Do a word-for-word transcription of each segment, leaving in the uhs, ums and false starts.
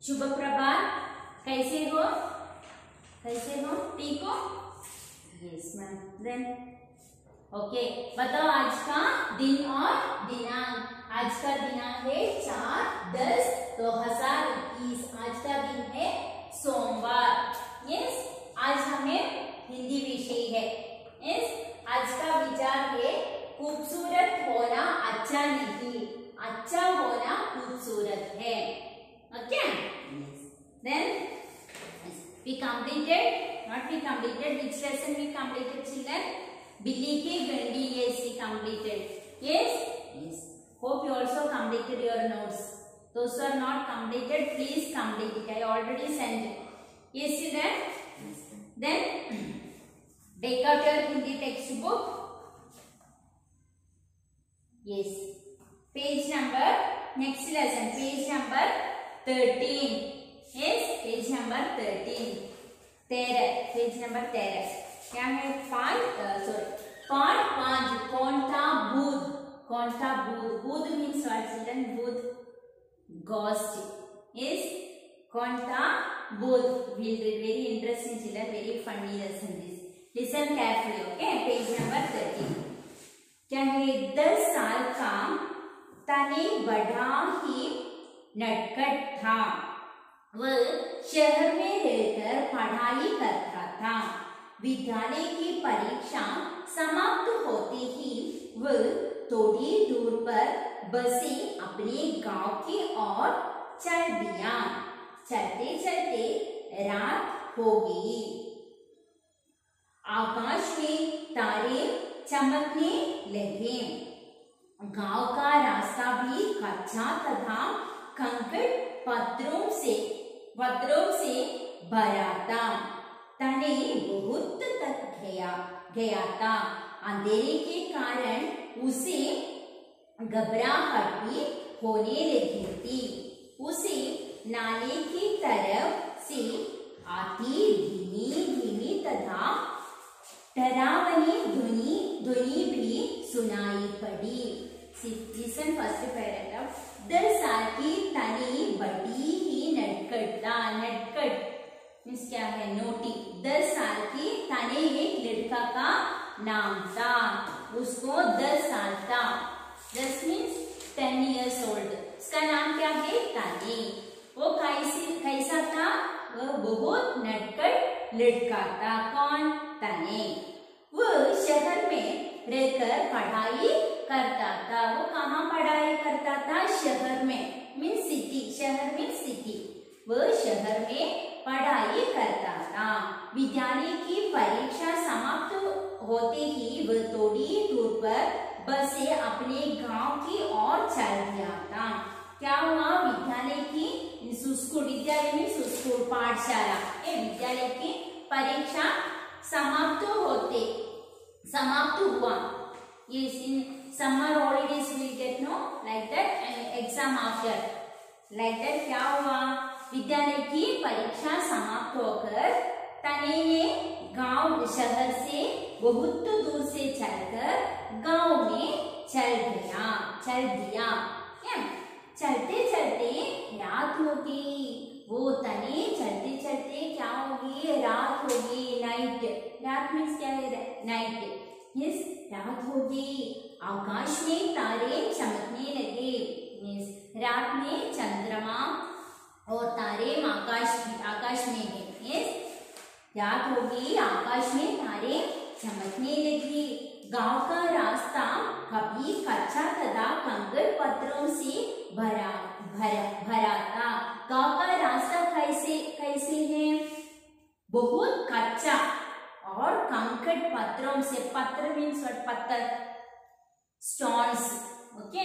शुभ प्रभात, कैसे हो? कैसे हो? ठीक हो? Yes ma'am. देन ओके, बताओ आज का दिन और दिनांक। आज का दिनांक है चार दस दो हजार इक्कीस। आज का दिन है सोमवार। यस, आज हमें हिंदी विषय है। यस, आज का विचार है खूबसूरत होना अच्छा नहीं, अच्छा होना खूबसूरत है। Okay, then we completed, not we completed, which lesson we completed children? Billy ki gandi, yes we completed. Yes, yes, hope you also completed your notes. Those who are not completed, please complete it. I already sent it. Yes children. Yes. Then take out your Hindi textbook. Yes, page number, next lesson, page number thirteen. Yes, page number thirteen. तेरह, page number तेरह. क्या है? पांच, sorry, पांच पांच. कौन था? बुध. कौन था? बुध. बुध means what children? Budh, ghost. Yes, कौन था? बुध. Very interesting children, very funny lesson this. Listen carefully, okay? Page number thirteen. क्या है? दस साल का तने बड़ा ही नटखट था। वह शहर में रहकर पढ़ाई करता था। विद्यालय की परीक्षा समाप्त होते ही वह थोड़ी दूर पर बसे अपने गांव की ओर चल दिया। चलते चलते रात हो गई। आकाश में तारे चमकने लगे। गांव का रास्ता भी कच्चा तथा कंकड़ पत्थरों से पत्थरों से भरा था। तने बहुत तक गया गया था। अंधेरे के कारण उसे घबराहट भी होने लगी थी। उसे नाले की तरफ से आती धीमी धीमी तथा डरावनी ध्वनि ध्वनि भी सुनाई पड़ी। Listen first paragraph. दस साल की तनी बड़ी ही नटखट था। नटखट मीन्स क्या है? नोटी। दस साल की तने एक लड़का का नाम था। उसको दस साल था। दस मीन्स टेन इयर्स ओल्ड। उसका नाम क्या है? तने। वो कैसी कैसा था? वह बहुत नटखट लड़का था। कौन? तने। वह शहर में रहकर पढ़ाई करता था। वो कहाँ पढ़ाई करता था? शहर में, मीन सिटी। शहर में सिटी। वह शहर में पढ़ाई करता था। विद्यालय की परीक्षा समाप्त होते ही वह थोड़ी दूर पर बस से अपने गांव की ओर चल दिया था। क्या हुआ? विद्यालय की स्कूल, विद्यालय में स्कूल, पाठशाला, ये विद्यालय की परीक्षा समाप्त होते समाप्त हुआ। Yes, in summer holidays we will get no like that and exam after like that. क्या हुआ? विद्यालय की परीक्षा समाप्त होकर तने ने गांव शहर से बहुत दूर से चलकर गांव में चल गया चल दिया। क्या? चलते चलते रात हो गई। वो तने चलते चलते क्या हो गई? रात हो गई। नाइट। रात मीन्स क्या है? नाइट। यस, रात हो गई। आकाश में तारे चमकने लगे। यस, रात में चंद्रमा और तारे आकाश आकाश में है। यस, रात हो गई। आकाश में तारे चमकने लगी। गांव का रास्ता कभी कच्चा तथा कंकड़ पत्थरों से भरा भरा भरा था। गांव का रास्ता कैसे कैसे है? बहुत कच्चा और कंकड़ पत्थरों से। पत्थर मीन्स व्हाट? पत्थर, स्टोन्स। ओके,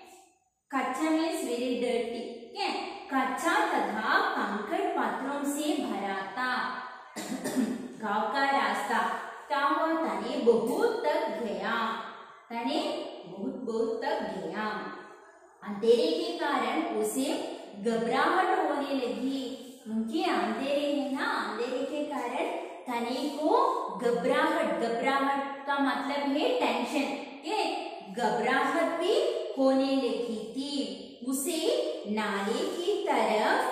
कच्चा मीन्स वेरी डर्टी। ओके, कच्चा तथा कंकड़ पत्थरों से भरा था। गांव का रास्ता क्या हुआ? तने बहुत तक गया। तने बहुत बहुत तक गया। अंधेरे के कारण उसे घबराहट होने लगी। क्योंकि अंधेरे है ना, अंधेरे के कारण तने को घबराहट, घबराहट का मतलब है टेंशन, के घबराहट भी होने लगी थी। उसे नाले की तरफ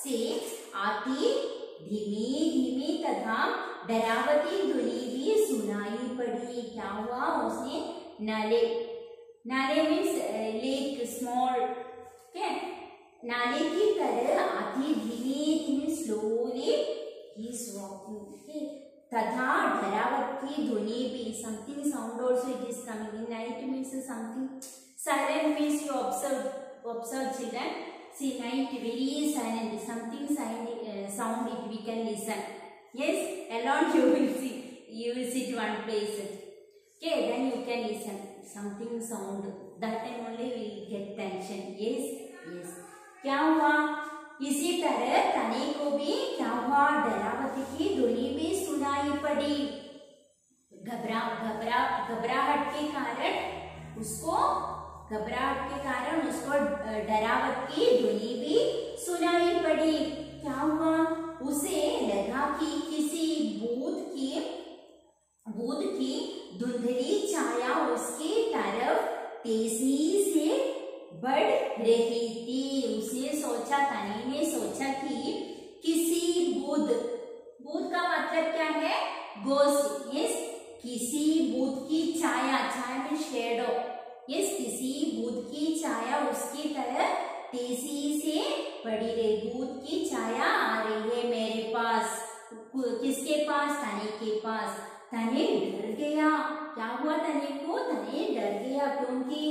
से आती धीमी धीमी तथा डरावती ध्वनि भी सुनाई पड़ी। क्या हुआ? उसने नाले, नाले मीन्स लेक, स्मॉल, क्या नाले की तरह आती धीमी धीमी स्लोली ही इज वॉकिंग, तथा डरावती ध्वनि भी, something sound also it is coming in night means something silent means you observe observe children. See, night very silent, something sound, uh, sound it we can listen. Yes, alone you will see, you will sit one place. Okay, then you can listen something sound. That time only we will get tension. Yes, yes. क्या हुआ? इसी तरह तने को भी क्या हुआ? डरावती की ध्वनि भी सुनाई पड़ी। घबरा घबरा घबराहट के कारण उसको घबराहट के कारण उसको डरावट की ध्वनि भी सुनाई पड़ी। क्या हुआ? उसे लगा कि किसी भूत की भूत की धुंधली छाया उसकी तरफ तेजी से बढ़ रही थी। उसने सोचा, तनी ने सोचा कि किसी भूत, भूत का मतलब क्या है? गोस्ट। यस, किसी भूत की छाया, छाया में शेडो, यस, किसी भूत की छाया उसकी तरह तेजी से बढ़ी रही। भूत की छाया आ रही है मेरे पास। किसके पास? तने के पास। तने डर गया। क्या हुआ तने को? तने डर गया क्योंकि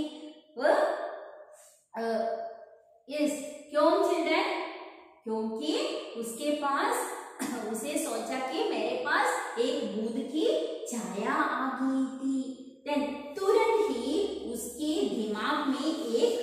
यस, क्यों चिल्ड्रन? क्योंकि उसके पास उसे सोचा कि मेरे पास एक भूत की छाया आ गई थी। देन तुरंत ही उसके दिमाग में एक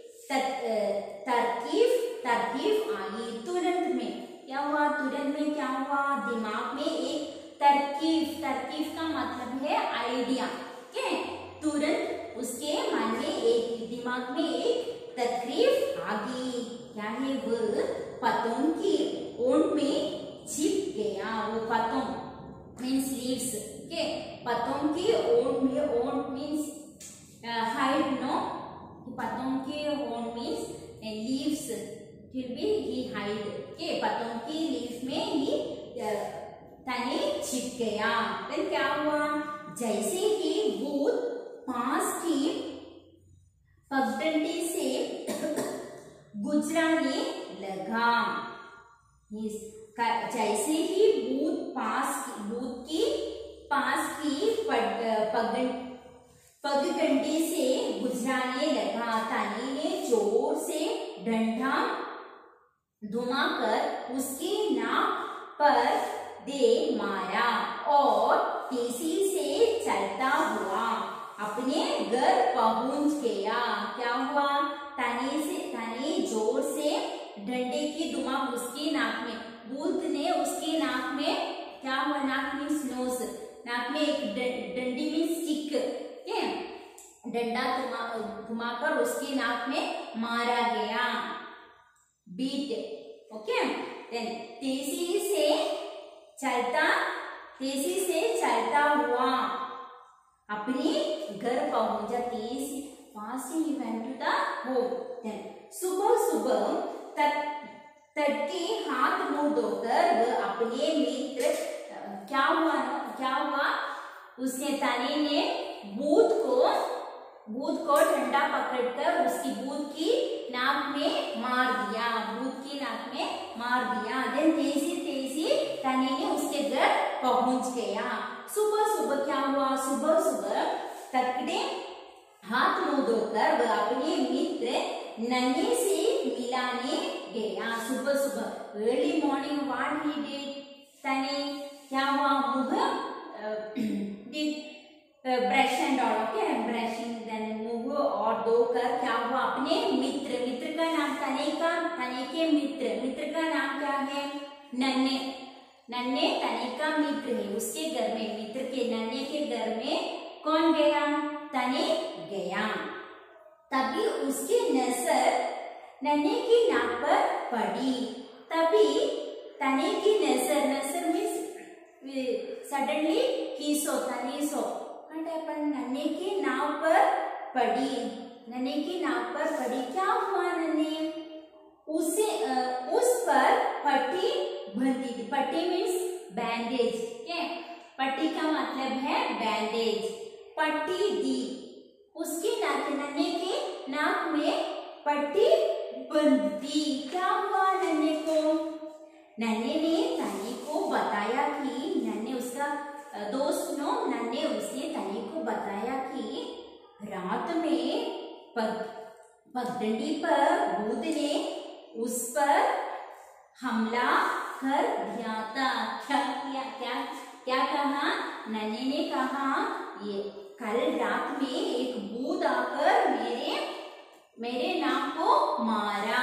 तरकीब तरकीब आई। तुरंत में क्या हुआ? तुरंत में क्या हुआ? दिमाग में एक तरकीब, तरकीब का मतलब है आइडिया। क्या? तुरंत उसके मन में एक, दिमाग में एक तरकीब आ गई। क्या है वो? पतंग की ओंठ में छिप गया। वो पतंग मीन्स लीव्स। के पतंग की ओंठ में, ओंठ मीन्स हाइड, नो, पतंग की ओंठ मीन्स लीव्स, फिर भी ही हाइड। के पतंग की लीव्स में ही तने छिप गया। फिर क्या हुआ? जैसे ही भूत पास की पगडंडी से गुजरने लगा, जैसे ही भूत पास भूत की पास की पगडंडी से गुजराने लगा, तने ने जोर से डंडा घुमाकर उसकी नाक पर दे मारा और तेजी से चलता हुआ अपने घर पहुंच गया। क्या हुआ? तने से तने जोर से डंडे की धुमाक उसकी नाक में, भूत ने उसकी नाक में, क्या हुआ? नाक मीन्स नोज, नाक में एक डंडी मीन्स स्टिक, डंडा घुमाकर उसकी नाक में मारा गया, बीट। ओके, देन तेजी से चलता तेजी से चलता हुआ अपने घर पहुंचा। तेजी फास्ट ही went to the home. Then सुबह सुबह तड़के हाथ मुंह धोकर वह अपने मित्र, क्या हुआ क्या हुआ उसने, तने ने भूत को भूत को डंडा पकड़कर उसकी भूत की नाक में मार दिया, भूत की नाक में मार दिया। देन तेजी तेजी तने ने उसके घर पहुंच गया। सुबह सुबह क्या हुआ? सुबह सुबह तकड़े हाथ मुंह धोकर वह अपने मित्र नन्हे से मिलाने गया। सुबह सुबह early morning what he did, तने क्या हुआ? मुंह did brush and all, okay, brushing, then मुंह और धोकर क्या हुआ? अपने मित्र, मित्र का नाम तने का, तने के मित्र, मित्र का नाम क्या है? नन्हे, नन्हे तने का मित्र है, उसके घर में, मित्र के नन्हे के घर में कौन गया? तने गया। तभी उसकी नजर नन्हे की नाक पर पड़ी। तभी तने की नजर, नजर मीन्स सडनली ही सो, तने सो, नन्हे की नाव पर पड़ी, नन्हे की नाव पर पड़ी। क्या हुआ? नन्हे उसे उस पर पट्टी मीन्स बैंडेज. पट्टी का मतलब है बैंडेज. पट्टी दी, उसके नाक नन्हे के नाक में पट्टी बंद दी. क्या हुआ नन्हे को? नन्हे ने तने को बताया कि नन्हे उसका दोस्त नो नन्हे उसने तने को बताया कि रात में पग पगडंडी पर भूत ने उस पर हमला कर दिया था. क्या किया? क्या क्या कहा? नन्हे ने कहा ये कल रात में एक भूत आकर मेरे मेरे नाक को मारा.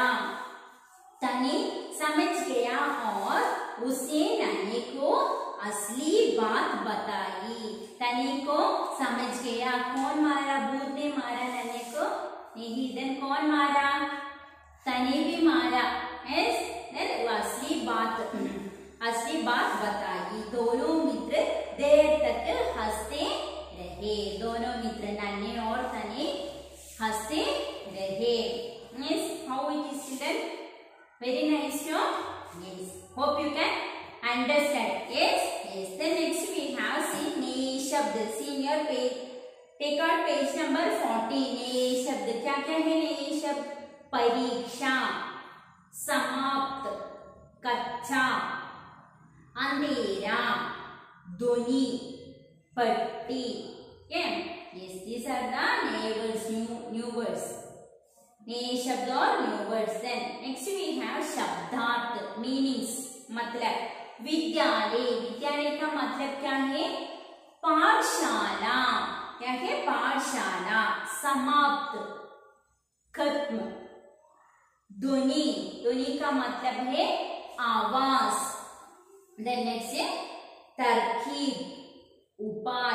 तनी समझ गया और उसने नन्हे को असली बात बताई. तनी को समझ गया कौन मारा? भूत ने मारा नन्हे को? नहीं. देन कौन मारा? तनी भी मारा. यस. देन असली बात असली बात बताई. दोनों मित्र देर तक हंसते रहे. दोनों मित्र नन्हे और तनी हंसते रहे. Yes, how it is children? Very nice, no? Yes. Hope you can understand. Yes, yes. Then next we have see नए शब्द. Senior page. Take out page number fourteen. नए शब्द क्या क्या है? नए शब्द परीक्षा, समाप्त, कच्चा, अंधेरा, ध्वनि, पट्टी. Okay? Yes, these are the नए words, new new words. नए शब्द और new words. Then next we have शब्दार्थ, मीनिंग्स, मतलब. विद्यालय, विद्यालय का मतलब क्या है? पाठशाला. क्या है? पाठशाला. समाप्त, खत्म. ध्वनि, ध्वनि का मतलब है आवाज. देन नेक्स्ट है तरकीब, उपाय.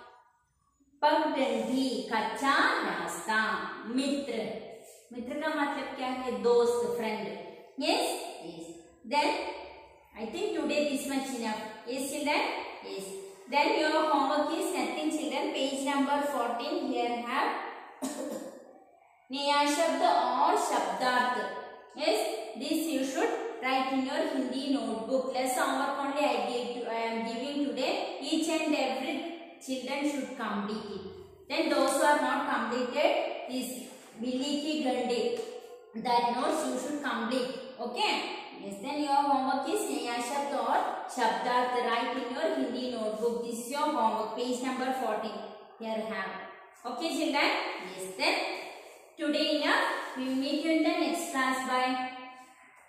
पगडंडी, कच्चा रास्ता. मित्र, मित्र का मतलब क्या है? दोस्त, friend. Yes, yes. Then I think today this much enough. Yes children. Yes. Then your homework is nothing children. Page number fourteen. Here have नया शब्द और शब्दार्थ. Yes, this you should write in your Hindi notebook. Less homework only I give. I am giving today. Each and every children should complete it. Then those who are not completed, this बिल्ली की गंडे, that notes you should complete. Okay? Yes. Then your homework is नया शब्द और शब्दार्थ. Write in your Hindi notebook. This is your homework. Page number fourteen. Here have. Okay, children. Yes. Then today enough. We will meet you in the next class. Bye.